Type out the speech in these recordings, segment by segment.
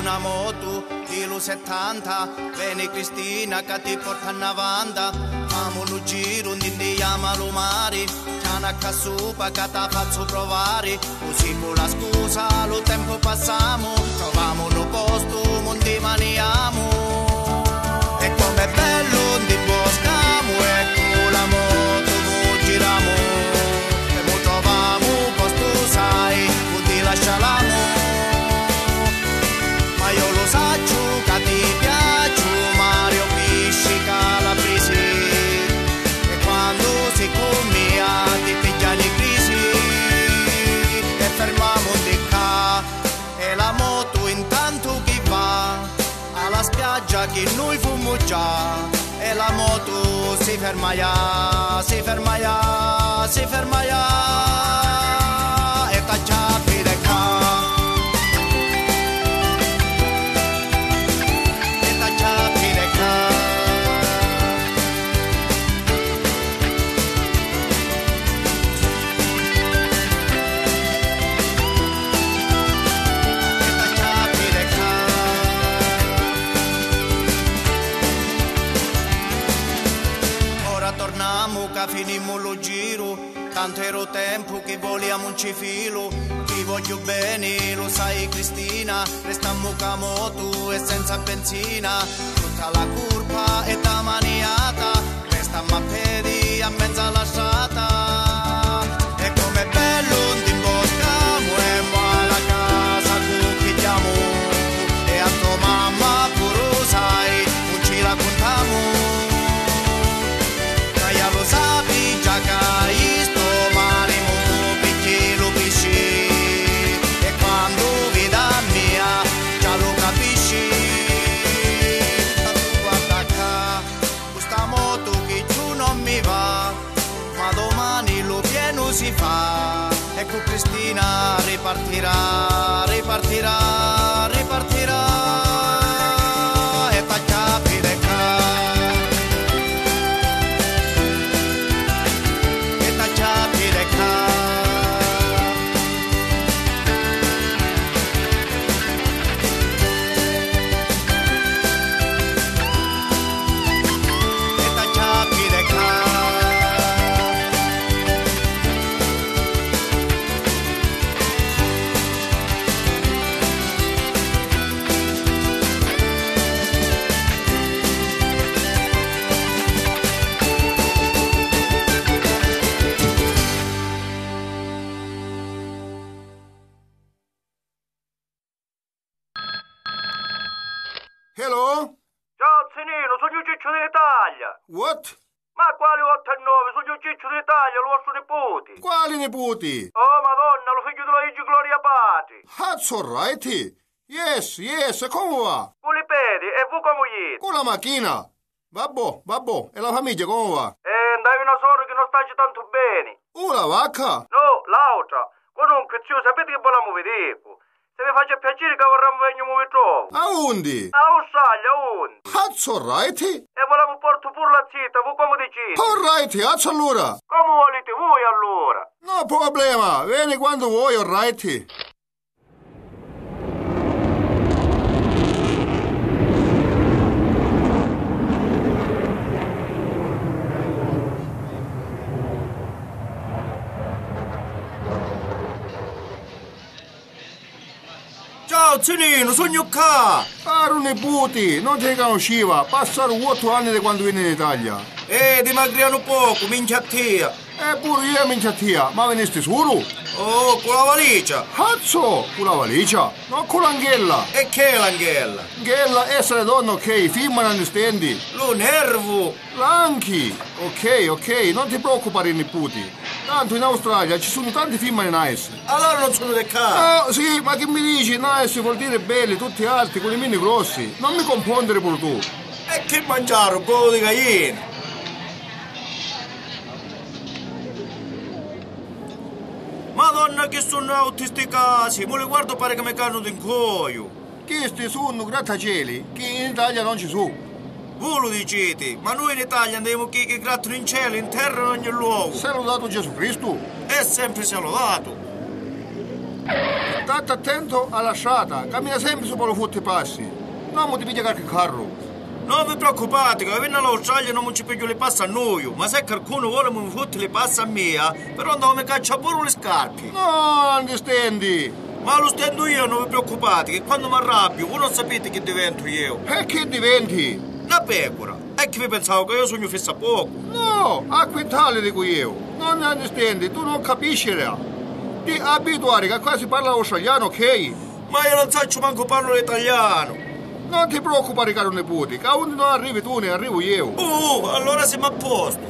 una moto kilo 70, vieni Cristina che ti porta a 90, famo lo giro di andiamo mare, c'è una cassupa che ti faccio provare, così con la scusa lo tempo passiamo, troviamo lo posto, non ti maniamo, e com'è bello di boscamo, ecco la moto, giriamo, e mo troviamo posto sai, non ti lasciamo. Ma io lo saggio che ti piace, Mario Pisci Calabresi, e quando si commia ti pigliano i crisi, e fermiamo di qua, e la moto intanto chi va, alla spiaggia che noi fummo già, e la moto si ferma ya, si ferma ya, si ferma ya, e tacciati di qua. Finimmo lo giro, tanto ero tempo che vogliamo un cifilo, ti voglio bene, lo sai Cristina, restammo ca moto e senza benzina, tutta la curva e da maniata, restammo a piedi a mezzo alla strada, e com'è bello di imboscamo e ma la casa cucchiamo, e a tua mamma pure sai, non ci raccontiamo. Lo sapi già che sto mare mo perché lo pisci, e quando veda mia già lo capisci, tu guarda qua, questa moto che giù non mi va, ma domani lo pieno si fa, ecco Cristina ripartirà, ripartirà, ripartirà, e tacca pide qua. Hello? Ciao Zinino, sono io Ciccio d'Italia. What? Ma quali 8 e 9? Sono io Ciccio d'Italia, lo vostro nipoti. Quali nipoti? Oh madonna, lo figlio della Igi Gloria Pati. That's alright. Yes, yes, come va? Con i piedi, e voi come siete? Con la macchina. Vabbè, e la famiglia come va? Andavi una sorella che non sta tanto bene. La vacca? No, l'altra. Comunque, zio, sapete che volevamo vedere? Se vi faccia piacere che vorremmo venire a trovo. A undi? A Ossaglia, undi? That's alright. E volevamo portare pure la zita, voi come decidi? Alright, allora. Come volete voi allora? No problema, vieni quando vuoi, alright. Ciao Zinino, sogno qua! Caro nipoti, non ti conosceva, passano 8 anni da quando vieni in Italia. Dimagriano poco, minchia tia. Pure io minchia tia, ma veniste solo? Oh, con la valigia. Cazzo, con la valigia, non con l'anghella. E che è l'anghella? Anghella, essere donna, ok, firma non stendi. Lo nervo. L'anchi, ok, non ti preoccupare nipoti. Tanto in Australia ci sono tanti film nice. Allora non sono del caso. Oh, sì, ma che mi dici? Nice vuol dire belli, tutti alti, con i mini grossi. Non mi confondere pure tu. E che mangiare un po' di gallina? Madonna che sono autisti casi, mo li guardo pare che mi cannano in coio. Questi sono grattacieli che in Italia non ci sono. Voi lo dicete, ma noi in Italia andiamo che grattano in cielo, in terra, in ogni luogo. Sei lodato Gesù Cristo. È sempre sia lodato. State attento alla strada, cammina sempre su per futti passi. Non mi ti piglia qualche carro. Non vi preoccupate, che venendo all'Australia non ci piglio le passe a noi, ma se qualcuno vuole mi fotte le passe a mia, però non mi caccia pure le scarpe. No, non ti stendi. Ma lo stendo io, non vi preoccupate, che quando mi arrabbio, voi non sapete che divento io. E che diventi? Una pecora. E che vi pensavo che io sogno fissa poco? No, a quintale dico io. Non ti stendi, tu non capisci. Ti abituare che qua si parla australiano, ok? Ma io non so manco parlo l'italiano. Non ti preoccupare, caro nipote, che onde non arrivi tu ne arrivo io. Allora siamo a posto.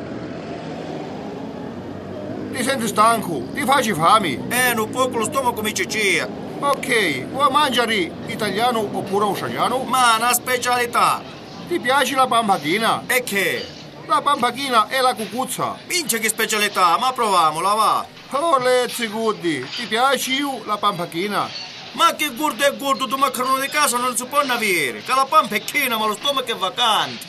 Ti senti stanco? Ti facci fame? Un poco lo stomaco mi ciccia. Ok, vuoi mangiare italiano oppure australiano? Ma una specialità. Ti piace la pampachina? E che? La pampachina è la cucuzza. Minchia che specialità, ma proviamola, va. Oh, let's goody. Ti piace io la pampachina? Ma che gordo è gordo, tu maccherone di casa non si può avere. Che la pampa è china, ma lo stomaco è vacante.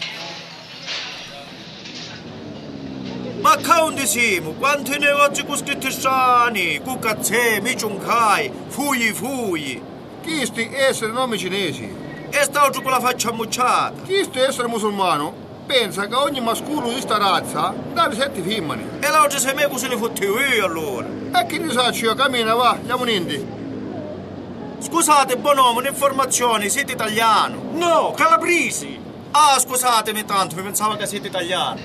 Ma che siamo? Quanti negozi con scritti strani? Cucazzè, ciuncai, fugli. Questi essere nomi cinesi. E sta oggi con la faccia ammucciata. Questo essere musulmano pensa che ogni masculo di sta razza deve 7 femmine. E l'oggi sei me così ne fottevo io allora. E che ne so io, cammina, va, andiamo niente. Scusate, buon uomo, un'informazione, siete italiano? No, calabresi! Ah, scusatemi tanto, mi pensavo che siete italiano.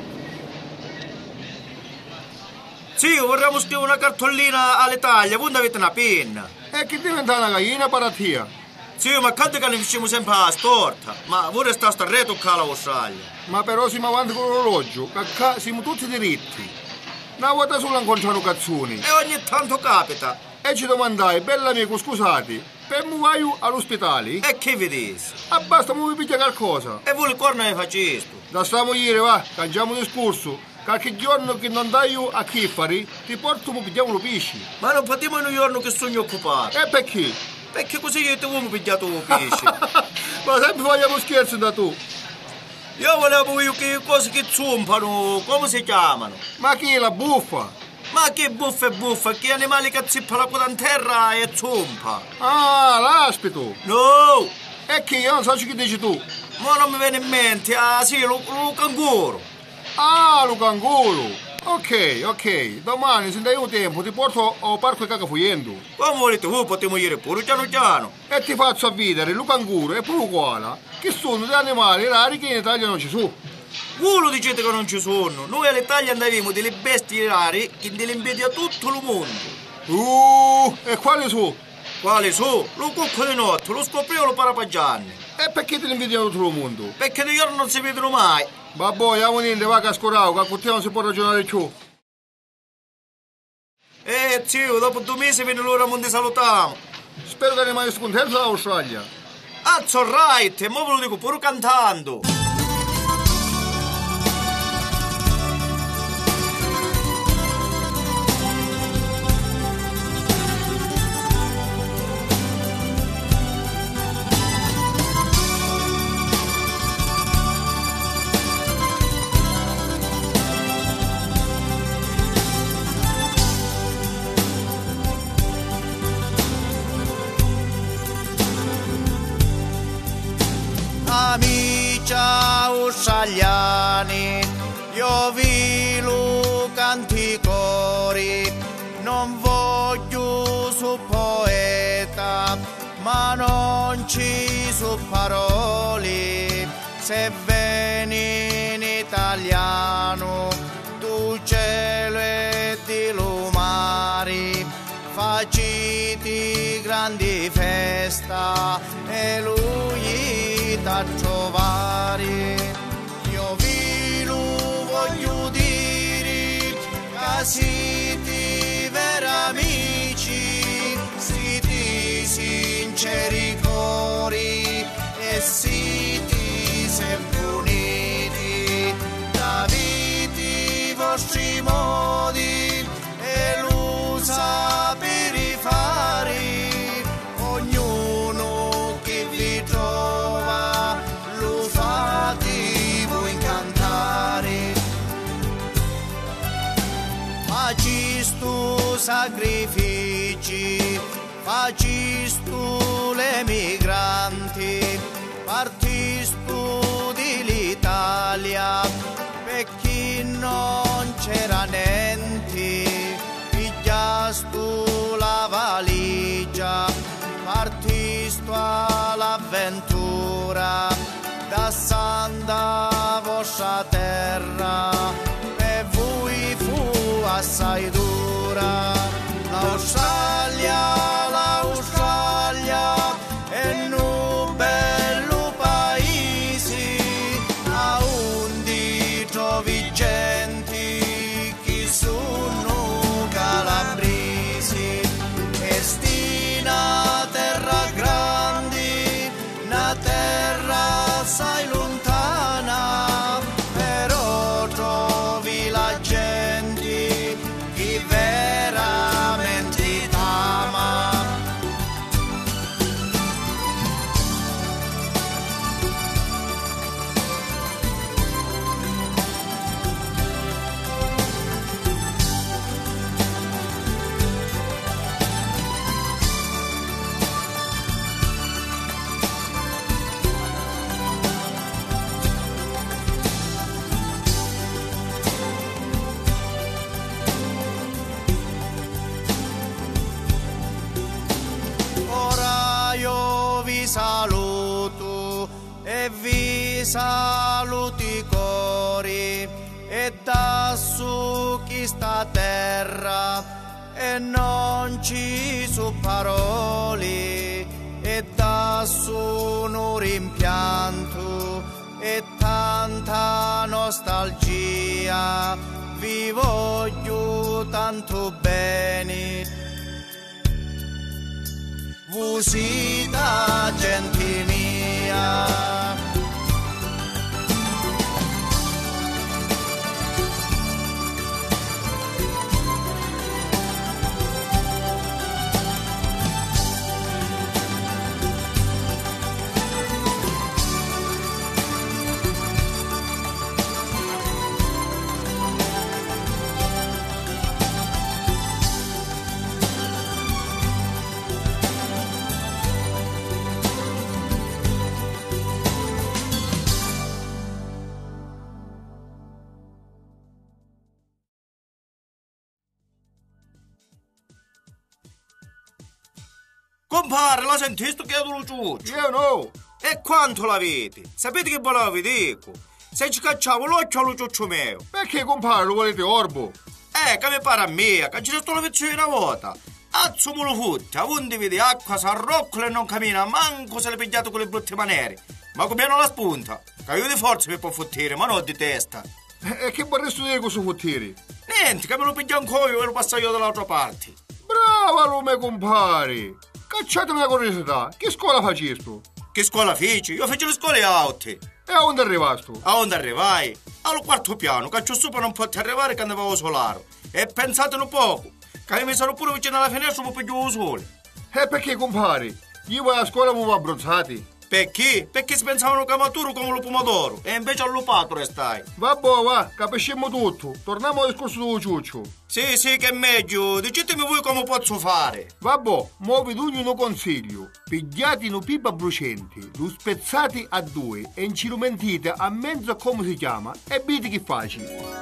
Sì, vorremmo scrivere una cartolina all'Italia, voi non avete una penna. E che diventa una gallina paratia? Sì, ma quanto che ne facciamo sempre la storta? Ma voi restate a re toccare l'Australia. Ma però siamo avanti con l'orologio, che qua siamo tutti diritti. Una volta solo incontrano cazzoni. E ogni tanto capita. E ci domandai, bella amico, scusati, per mu vai all'ospedale? E che vedete? Ah, basta, mi piglia qualcosa. E voi il corno ne faceste? Da stiamo ieri, va, cangiamo discorso. Qualche giorno che non dai io a Chiffari, ti porto e pigliamo lo pesci. Ma non partiamo in un giorno che sono occupato. E perché? Perché così io e te mi pigliato lo pesce. Ma sempre vogliamo scherzi da tu. Io volevo io che cose che zumpano, come si chiamano? Ma chi è la buffa? Ma che buffa, che animali che zippa la coda in terra e zumpa. Ah, l'aspito. No! E che io non so che dici tu. Ma non mi viene in mente, ah sì, lo canguro. Ah, lo canguro. Ok, domani se dai un tempo ti porto al parco di Cagafuiendo. Come volete voi, potremo ieri pure piano. E ti faccio a vedere, lo canguro è pure uguale, che sono degli animali rari che in Italia non ci sono. Voi lo dicete che non ci sono, noi all'Italia andiamo delle bestie rare che le invidia tutto il mondo. E quali sono? Quali sono? Lo cucco di notte, lo scoprivo lo parapagianni. E perché te ne invidiano tutto il mondo? Perché di giorno non si vedono mai. Babbo, andiamo niente, va cascorao, che con te non si può ragionare più. Zio, dopo 2 mesi viene l'ora di salutiamo. Spero che rimani scontento dall'Australia. That's alright, e mo ve lo dico pure cantando. Amici australiani, io vi lo canticori, non voglio su poeta, ma non ci su parole, se vieni in italiano, tu cielo e di lumari, faciti grandi festa e lui da trovare. Io vi lo voglio dire, che siete veri amici, siete sinceri cori e siete sempre uniti, davite i vostri modi e lo sapere fare, ognuno che vi trova lo fate voi cantare. Ma ci sto sacrifici facistu le migranti, partistu di l'Italia, per chi non c'era niente, pigliastu la valigia, partistu all'avventura, da santa vostra terra, per voi fu assai dura. L'Australia è un bello paese, a undi trovi gente che sono calabresi, e stina terra grande, una terra assai lontana, però trovi la gente che veramente t'ama. Ora io vi saluto e vi saluti cori, e da su chi sta terra e non ci su parole, e da su un rimpianto e tanta nostalgia, vi voglio tanto bene. Vusita gente mia. Compare, la sentiste che è lo ciuccio? Io no. E quanto l'avete? Sapete che volevo vi dico? Se ci cacciavo l'occhio allo ciuccio mio. Perché compare lo volete orbo? Che mi pare a me, che ci sto la vezzo una volta. Azzumo lo futti, a onde vedi acqua, s'arroccola e non cammina, manco se l'è pigliato con le brutte maniere. Ma come non la spunta? Che io di forza mi può fottire, ma non di testa. E che vorresti dire con questo fottiri? Niente, che me lo piglio ancora e lo passo io dall'altra parte. Brava lume compare. Cacciatemi la curiosità, che scuola facesto? Che scuola feci? Io feci le scuole alte. E a onde arrivasto? A onde arrivai? Allo quarto piano, che ciò sopra non potevo arrivare che andavo solare. E pensate un poco, che mi sono pure vicino alla finestra per pigliare il sole. E perché compare? Io vai a scuola mi abbronzati. Perché? Perché si pensavano che maturo come lo pomodoro e invece allupato restai. Vabbè, va, capisciamo tutto. Torniamo al discorso del ciuccio. Sì, che è meglio. Dicetemi voi come posso fare. Vabbè, muovi tu un consiglio. Pigliate una pipa bruciente, lo spezzate a due e incilumentite a mezzo come si chiama e vedi che facci.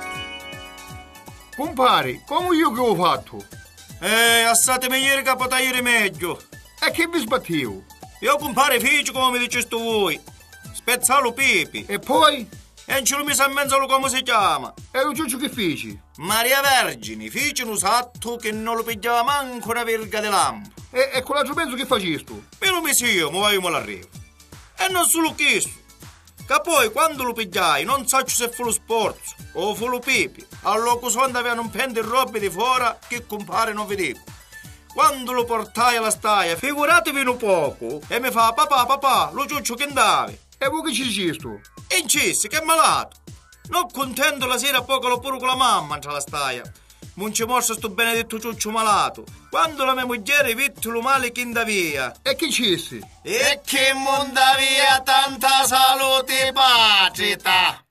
Compare, come io che ho fatto? Assatemi ieri che potrei meglio. E che vi sbattevo? Io compare fici come mi diceste voi. Spezzalo pipi. E poi? E non ce lo messa in mezzo come si chiama. E lo ciuccio che feci? Maria Vergine, fece un satto che non lo pigliava manco una verga di lampo. E con l'altro mezzo che facesto? Me lo misi io, ma vai l'arrivo. E non solo questo. Che poi quando lo pigliai non so se fu lo sporzo o fu lo pipi. Allora quando avevano un pente di robe di fuori che compare non vedevo. Quando lo portai alla staia, figuratevi un poco, e mi fa papà, lo ciuccio che andavi. E voi che ci gesto? E incessi, che è malato. Non contento la sera poco lo pure con la mamma tra la staia. Non ci mostra sto benedetto ciuccio malato. Quando la mia moglie vitte lo male che inda via. E che cessi? E che monda via tanta salute e pacita.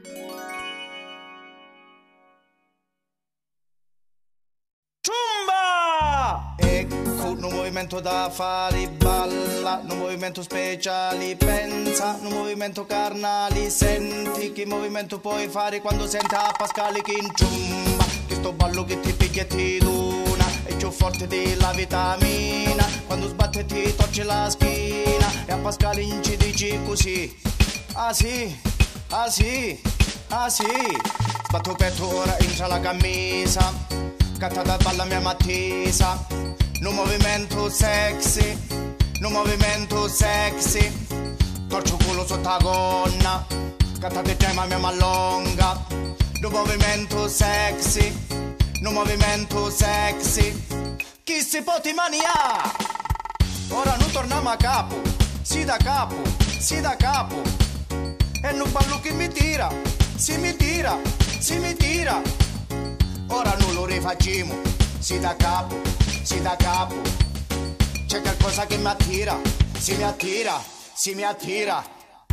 Ciumba! Ecco un movimento da fare balla, un movimento speciale pensa, un movimento carnali senti, che movimento puoi fare quando senti a Pascali che inciumba, che sto ballo che ti piglia e ti duna, è più forte della vitamina, quando sbatte ti torce la spina, e a Pascali ci dici così, ah sì, ah sì, ah sì, sbatto petto ora entra la camisa, cattata balla mia mattisa, un movimento sexy, un movimento sexy, torcio culo sotto la gonna, cattata tema mia mallonga, un movimento sexy, un movimento sexy, chi si può ti mania, ora non torniamo a capo, si da capo, si da capo, e non ballo che mi tira, si mi tira, si mi tira, ora non lo rifacciamo, si da capo, si da capo, c'è qualcosa che mi attira, si mi attira, si mi attira,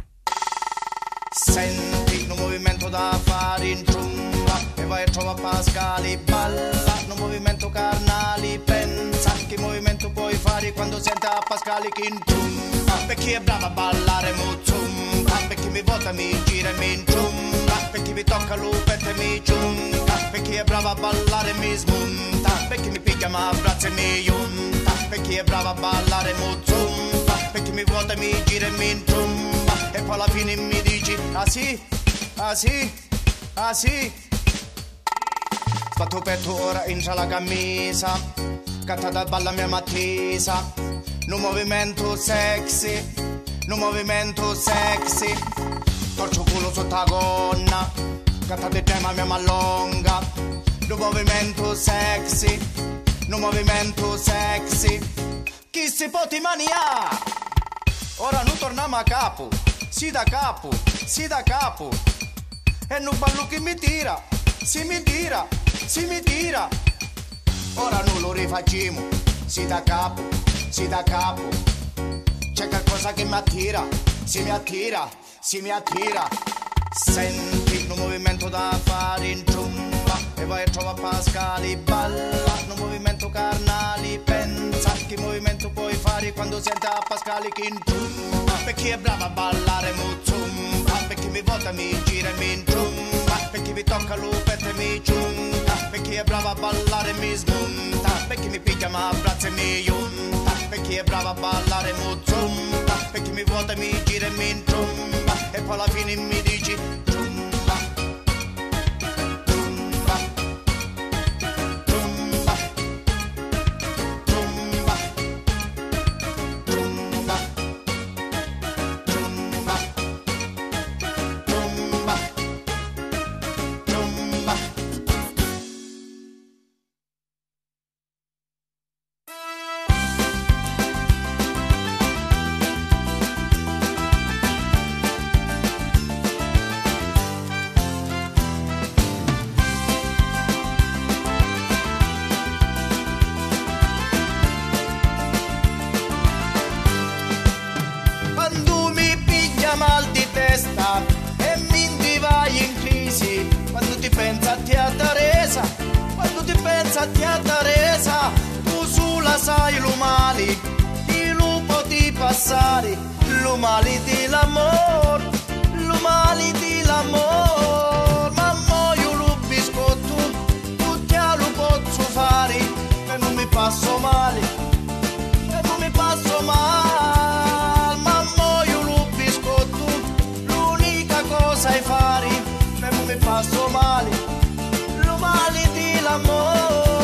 senti un movimento da fare in giungla, e vai a trovare Pascali, balla, un movimento carnali, pensa, che movimento puoi fare quando senti a Pascali che in giungla, per chi è bravo a ballare mozzumba, per chi mi vota mi gira e mi ingiungla, per chi mi tocca l'upette mi giunga, per chi è bravo a ballare mi smonta, per chi mi piglia mi abbraccia e mi giunta, per chi è bravo a ballare mozzumba, per chi mi vuota mi gira e mi ingiungla, e poi alla fine mi dici ah sì, ah sì, ah sì, sbatto petto ora entra la camisa, cattata balla mia mattisa, un movimento sexy, un movimento sexy, torcio culo sotto la gonna, cattata tema mia mallonga, un movimento sexy, un movimento sexy, chi si può ti mania, ora non torniamo a capo, si da capo, si da capo, e non ballo che mi tira, si mi tira, si mi tira, ora non lo rifacciamo, si da capo, si da capo, c'è qualcosa che mi attira, si mi attira, si mi attira, senti un movimento da fare in giungla, e vai a trovare Pascali, balla, un movimento carnali, pensa, che movimento puoi fare quando senti a Pascali che in giungla, per chi è bravo a ballare mozzumba, per chi mi vota mi gira e mi ingiunga, per chi mi tocca l'upette mi giunga, per chi è bravo a ballare mi smonta, per chi mi piglia mi abbraccia e mi giunta, per chi è bravo a ballare mozzumba, per chi mi vuota mi gira e mi ingiunga, e poi alla fine mi dici giunga, giunga, giunga, giunga, giunga, giunga, giunga, giunga. Quando mi piglia mal di testa e mi vai in crisi, quando ti pensa a tia Teresa, quando ti pensa a tia Teresa, tu sulla sai lo male, chi lo puoi passare, lo male dell'amor, lo male dell'amor, mamma io lo biscotto, tu te lo posso fare, e non mi passo male, e non mi passo male, mamma io lo biscotto, l'unica cosa è fare, e non mi passo male, lo male dell'amor.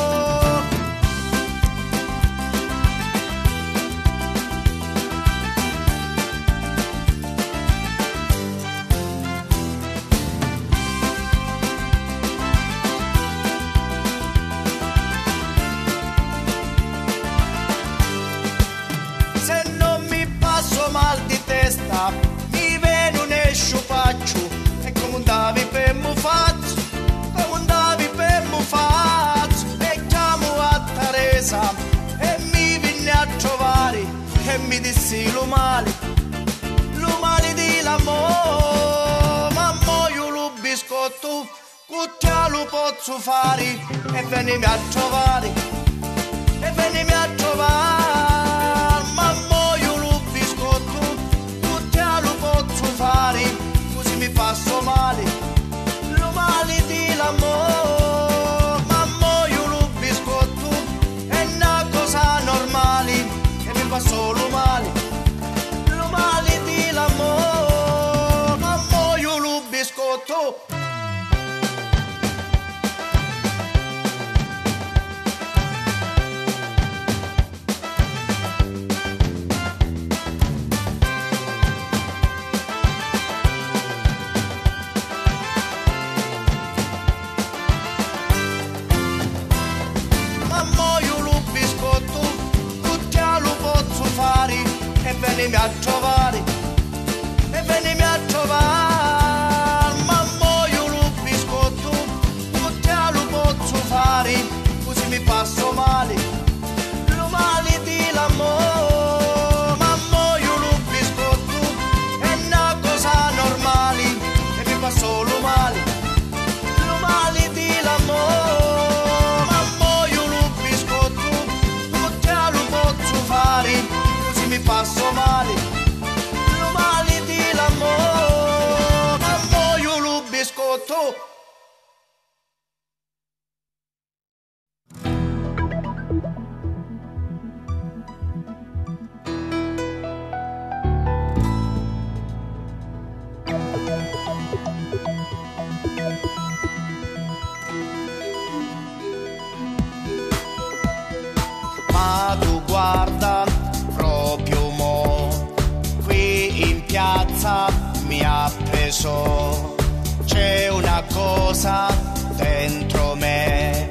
Se non mi passo mal di testa, mi viene un sciupaccio, e come andavi per mu faccio, come andavi per mu faccio, e chiamo a Teresa, e mi viene a trovare, e mi dissi lo male dell'amore, mamma io lo biscotto, che lo posso fare, e venimi a trovare, e venimi venimi a trovare, mamma io lo biscotto, tutti a lo posso fare, così mi passo male, lo male di l'amore, mamma io lo biscotto, è una cosa normale, che mi fa solo male, lo male di l'amore, mamma io lo biscotto. E venimi a trovare, e venimi a trovare, mamma io lo biscotto, tutti a lo posso fare, così mi passo male, lo male di l'amore, mamma io lo biscotto, è una cosa normale, e mi fa solo male, lo male di l'amore, mamma io lo biscotto, tutti a lo posso fare, mi passo male, lo male di l'amore, mamma io lo biscotto. Ma tu guarda, proprio mo, qui in piazza mi ha preso, c'è una cosa dentro me,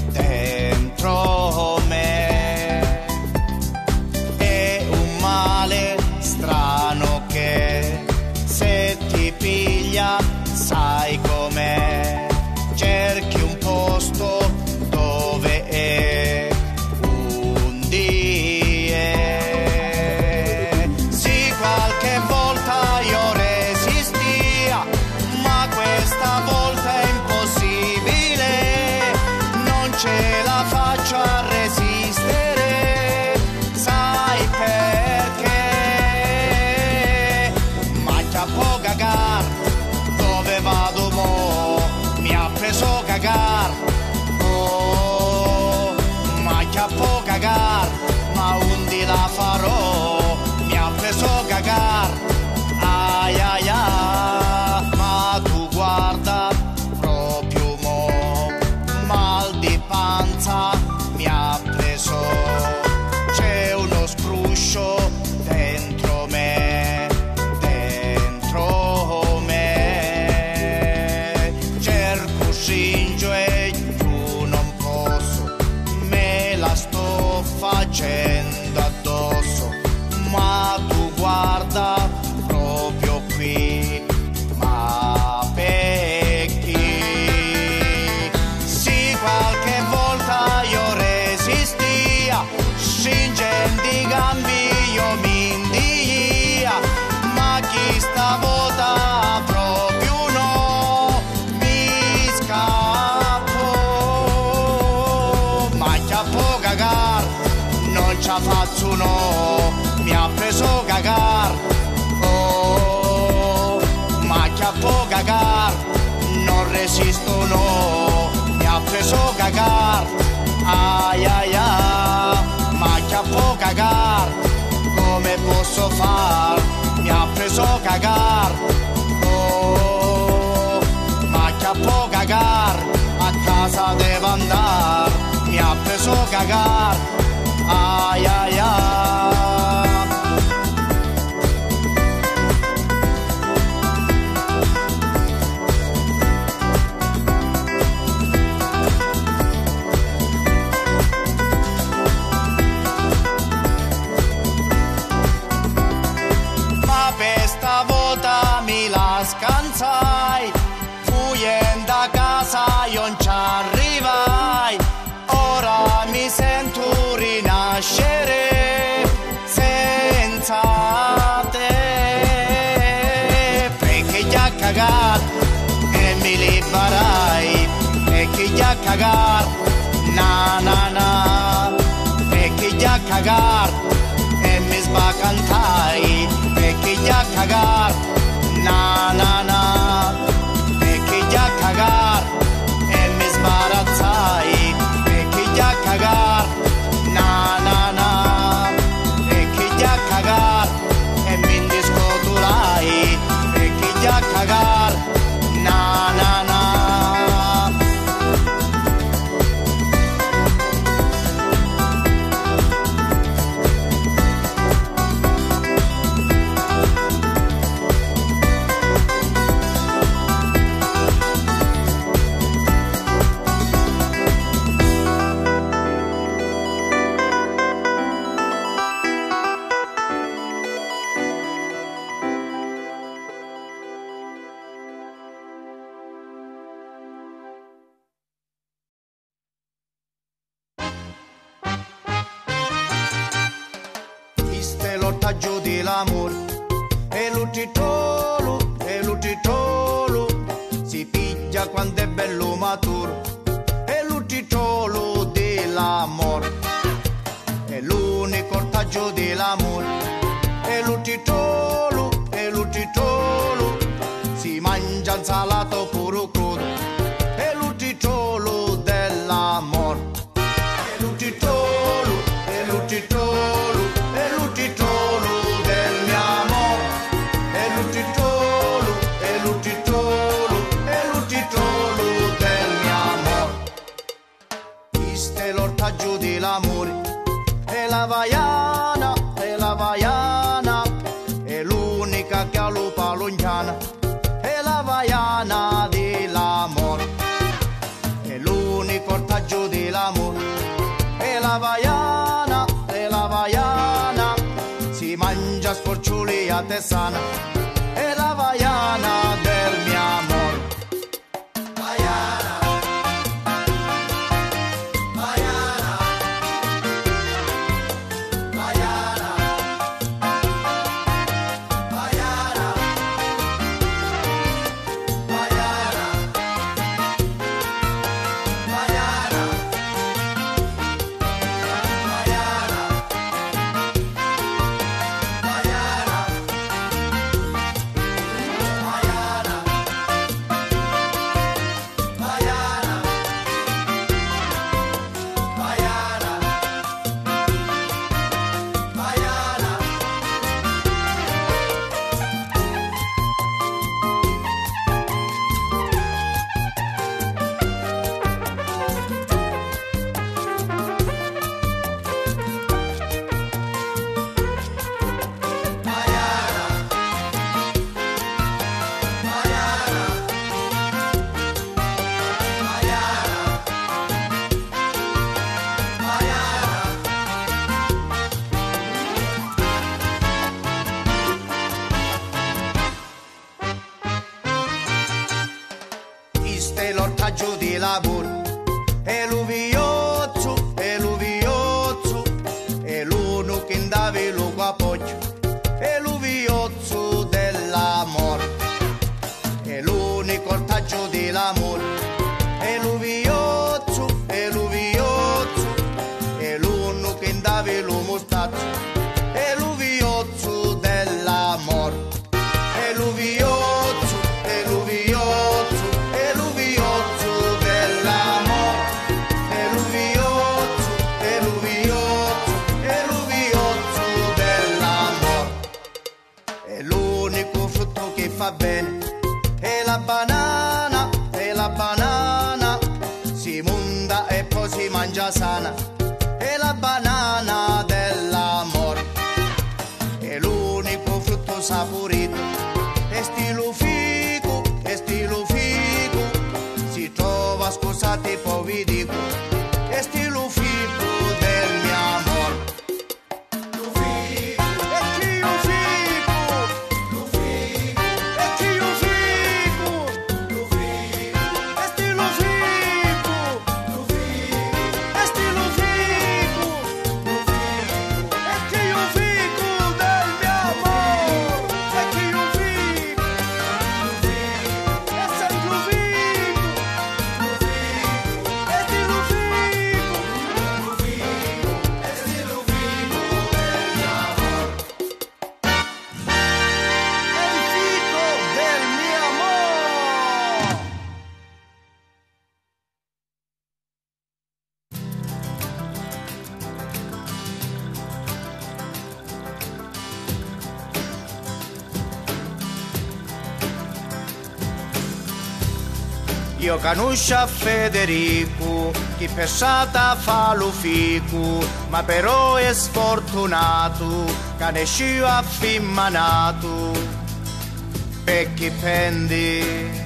è un male strano che se ti piglia sai com'è, cerchi un posto dove è un die. Sì, qualche volta io resistia, ma questa volta è impossibile, non ce la faccio a resistere, sai perché? Ma c'ha po' cagar, dove vado mo? Mi ha preso cagar, oh, ma c'ha po' cagar, ma undi la farò, mi ha preso cagar, ai ai ai, ma tu guarda, proprio mo, mal di panza mi ha preso, c'è uno scruscio dentro me, cerco stringo e giù non posso, me la sto facendo addosso, ma tu guarda proprio qui, ma perché? Sì, qualche volta io resistia, stringendo i gambi io mi india, ma chi stavolta proprio no, mi scappo, ma c'ha po' cagar, non c'ha faccio no, mi ha preso cagar, oh, ma c'ha po' cagar, non resisto no, mi ha preso cagar, ai ai ai, ma c'ha po' cagar, come posso far, mi ha preso cagar, oh, ma c'ha po' cagar, a casa devo andare, mi ha preso cagar, ai ai ai. Ma per stavolta mi la scansai, fuggendo a casa io non ci arrivai, ora mi sento rinascere senza te, perché già cagato e mi liberai, perché già cagato na na na, perché perché già cagar e mi sbacantai, perché già cagar, na na na, perché già cagar e mi sbarazzai, perché già cagar, na na na, perché già cagar e mi indiscotulai, perché già cagar, na na na. L'ortaggio dell'amore e l'uttitolo si piglia quando è bello maturo e l'uttitolo dell'amore è l'unico ortaggio dell'amore e l'uttitolo si mangia il salato puro crudo e l'uttitolo dell'amore e l'uttitolo del mio amore, è l'uttitolo del mio amore. Questo è l'ortaggio dell'amore, è la vaiana, è l'unica che ha lupa lontana, è la vaiana dell'amore, è l'unico ortaggio dell'amore, è la vaiana, si mangia sforciuli a Tessana, è la vaiana del mio amore. Vaiana, vaiana, vaiana, vaiana, vaiana, vaiana. Questo è l'ortaggio di lavoro, è l'uviozzo, è l'uno che andavi lo appoggio, è l'uviozzo dell'amore, è l'unico ortaggio dell'amore, è l'uviozzo, è l'uno che andavi lo mostaccio, è l'uviozzo dell'amore, è l'uviozzo, è l'uviozzo dell'amore, è l'uviozzo dell'amore, è l'unico frutto che fa bene, è la banana, si monda e poi si mangia sana, è la banana dell'amore, è l'unico frutto saporito, è stilo figo, si trova, scusate poi vi dico, è stilo figo del mio amore. Io conosco a Federico, chi per strada fa lo fico, ma però è sfortunato, che ne sciù affimmanato, per chi pende.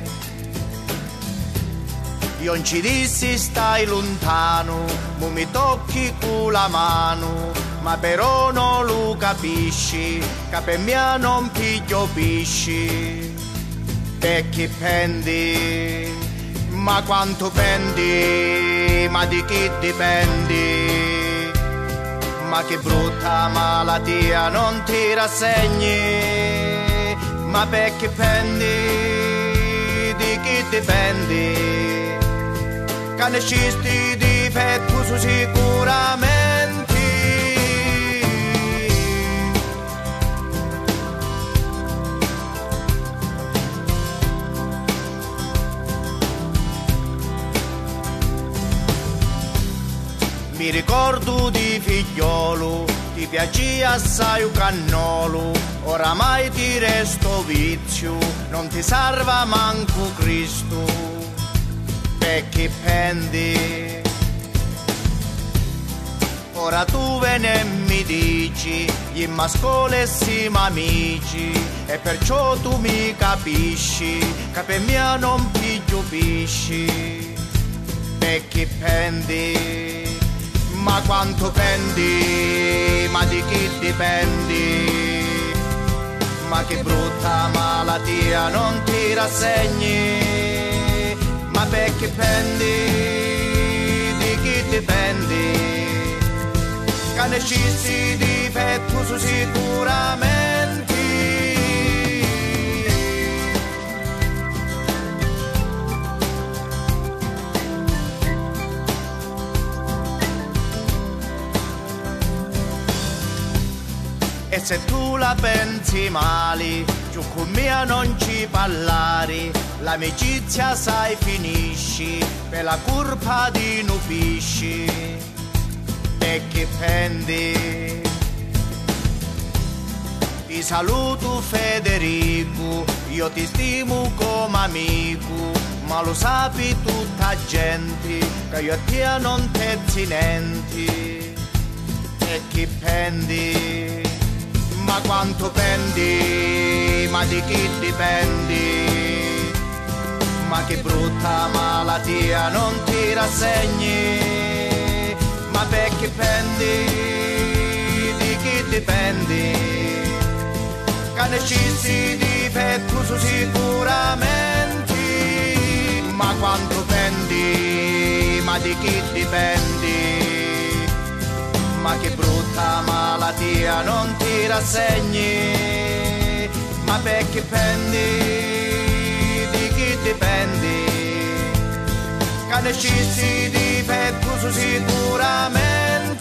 Io non ci dissi stai lontano, mo mi tocchi con la mano, ma però non lo capisci, che per me non piglio pisci, per chi pendi. Ma quanto pendi, ma di chi dipendi? Ma che brutta malattia non ti rassegni? Ma perché pendi, di chi dipendi? Che ne scisti difetto sicuramente. Mi ricordo di figliolo, ti piaceva assai un cannolo, oramai ti resto vizio, non ti serva manco Cristo, perché pendi. Ora tu ve ne mi dici, gli mascole siamo amici, e perciò tu mi capisci, che per me non piglio pisci, perché pendi. Ma quanto pendi, ma di chi dipendi? Ma che brutta malattia non ti rassegni? Ma perché pendi, di chi dipendi? Che ne scisti difetto sicuramente. E se tu la pensi male, giù con me non ci parlare, l'amicizia sai finisci, per la colpa di nupisci, perché pendi. Ti saluto Federico, io ti stimo come amico, ma lo sapi tutta gente, che io a te non pezzi niente, perché pendi. Ma quanto pendi, ma di chi dipendi? Ma che brutta malattia non ti rassegni? Ma perché pendi, di chi dipendi? Che ne scisti difetto sicuramente. Ma quanto pendi, ma di chi dipendi? Ma che brutta malattia non ti rassegni? Ma perché pendi, di chi dipendi? Che ne scisti difetto sicuramente.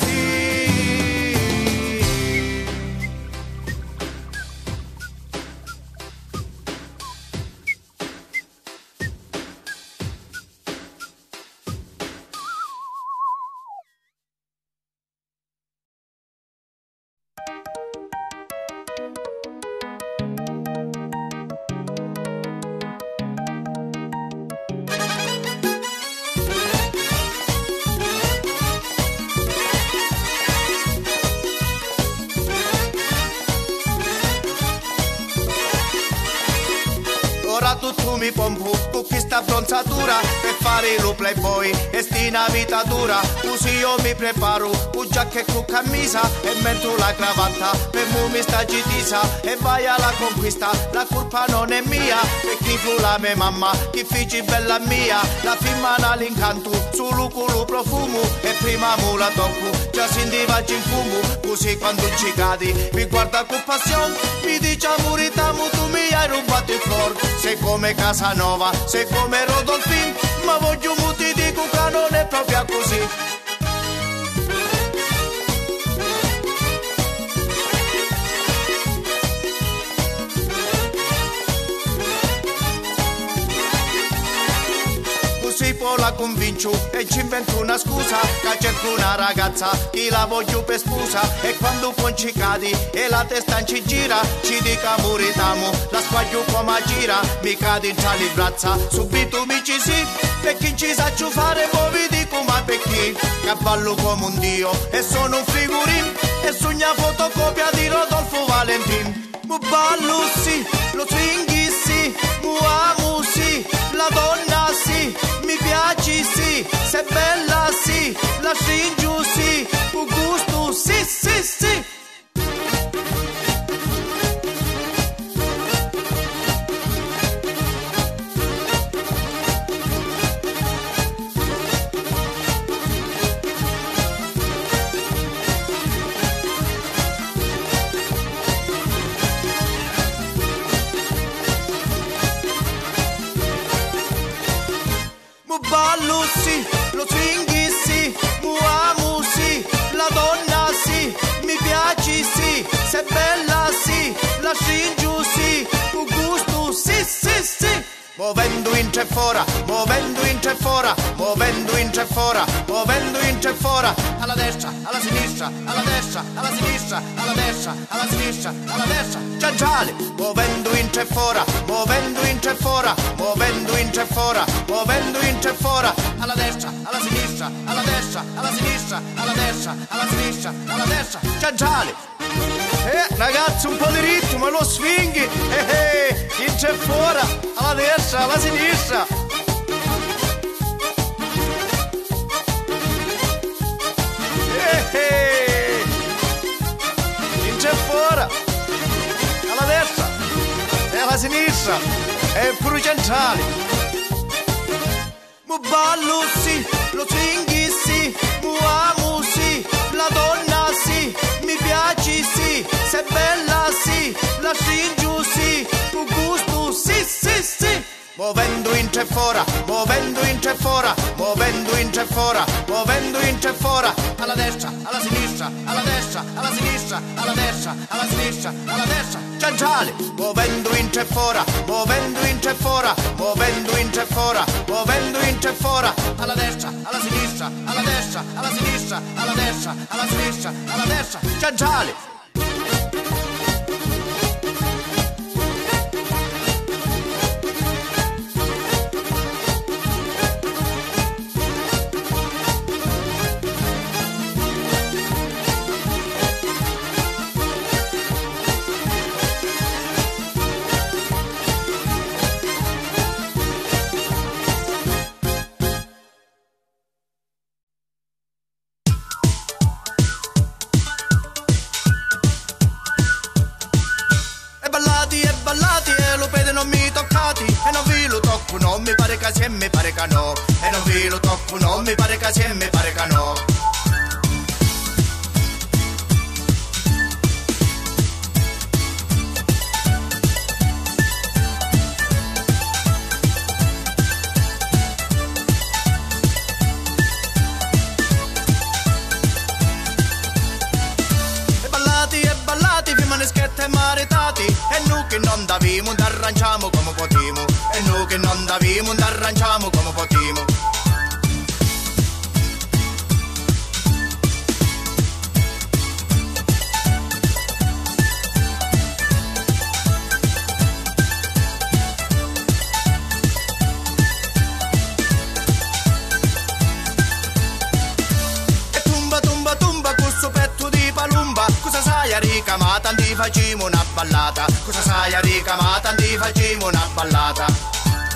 Ora tu mi pompo con questa bronzatura per fare lo playboy e stina vita dura. Così io mi preparo con giacca con camisa e metto la cravatta per mi sta gitisa e vai alla conquista. La colpa non è mia perché fu la mia mamma che fece bella mia. La firmana all'incanto solo con lo profumo e prima mo la tocco già sentiva in fumo. Così quando ci cadi mi guarda con passione, mi dice amore t'amo, tu mi hai rubato il cuore. Sei come Casanova, sei come Rodolfin, ma voglio mo ti dico che non è proprio così. Così poi la convincio e ci invento una scusa, che cerco una ragazza che la voglio per sposa, e quando poi ci cadi e la testa ci gira, ci dica muritamo, la sbaglio come gira, mi cade in tali braccia, subito mi ci sì, perché ci saccio fare, poi vi dico ma perché, cavallo come un dio e sono un figurin, e sogna fotocopia di Rodolfo Valentin. Mu ballo sì, lo swing sì, mu amo sì, la donna sì, mi piaci sì, sei bella sì, la stringo sì, un gusto sì sì sì. Ballo sì, lo swing sì, mu amo sì, la donna sì, mi piaci sì, sei bella sì, la stringo sì, un gusto sì sì sì. Muovendo in tre fora, muovendo in tre fora, muovendo in tre fora, muovendo in tre fora, alla destra, alla sinistra, alla destra, alla sinistra, alla destra, alla sinistra, alla destra, cianciale, muovendo in tre fora, muovendo in tre fora, muovendo in tre fora, muovendo in tre fora, alla destra, alla sinistra, alla destra, alla sinistra, alla destra, alla sinistra, alla destra, cianciale. Ragazzi, un po' di ritmo, lo swing, in c'è fuori, alla destra, alla sinistra. In c'è fuori, alla destra e alla sinistra, e pure centrali. Mu ballo sì, lo swing sì, mu amo sì, la donna sì, mi piaci sì, sei bella sì, la stringo sì, un gusto sì sì sì. Muovendo in tre fora, muovendo in tre fora, muovendo in tre fora, muovendo in tre fora, alla destra, alla sinistra, alla destra, alla sinistra, alla destra, alla sinistra, alla destra, cianciale, muovendo in tre fora, muovendo in tre fora, muovendo in tre fora, muovendo in tre fora, alla destra, alla sinistra, alla destra, alla sinistra, alla destra, alla sinistra, alla destra, cianciale. E non vi lo tocco, non mi pare che sì, mi pare che no. E non vi lo tocco, non mi pare che sì, mi pare che no. E ballati, fino a schiette maritati. E noi che non davimo, t'arranciamo come potimo. E noi che non davimo, t'arranciamo come potimo. E tumba, tumba, tumba, questo petto di palumba. Cosa sai a ricamata, ti facciamo una ballata. Cosa sai a ricamata, ti facciamo una ballata.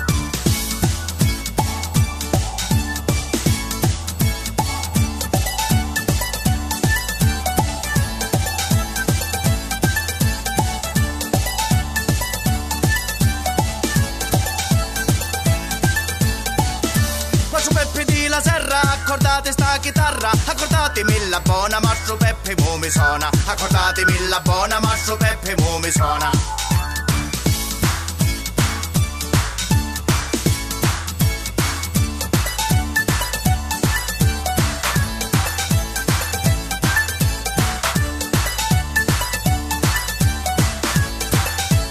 Mastro Peppe di la serra, accordate sta chitarra, accordatemi la buona, Mastro Peppe mo mi suona, accordatemi la buona, Mastro Peppe mo mi suona.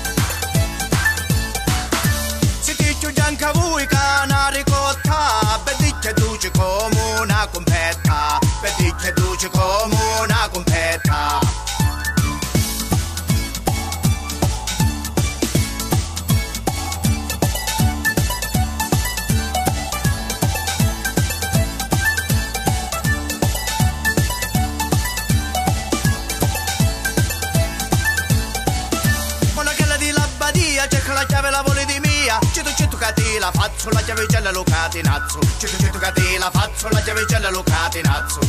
Si dice gianca voi canare cotta, ticchia duce come una competta. Cerca la chiave la voli di mia, cito catila, faccio la chiave gialla lo catenazzo, cito catila, faccio la chiave gialla lo catenazzo.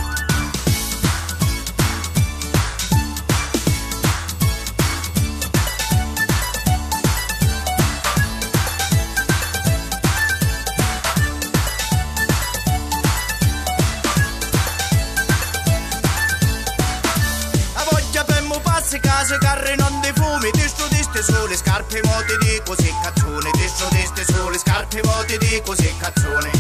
A voglia per mu passi case, carri non di fumi, sulle scarpe mo ti dico se cazzone, destro deste sulle scarpe mo ti dico se cazzone.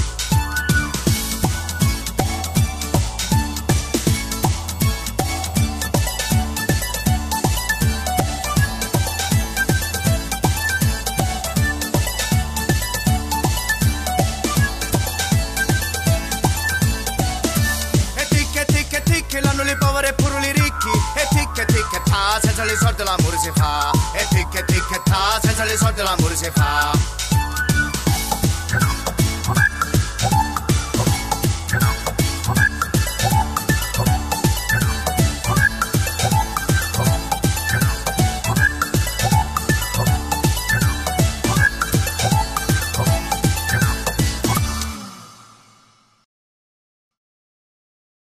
E ticche l'hanno le povere e pure i ricchi, e ticche ta, senza le soldi l'amore si fa, e ticche ta, senza le soldi l'amore si fa.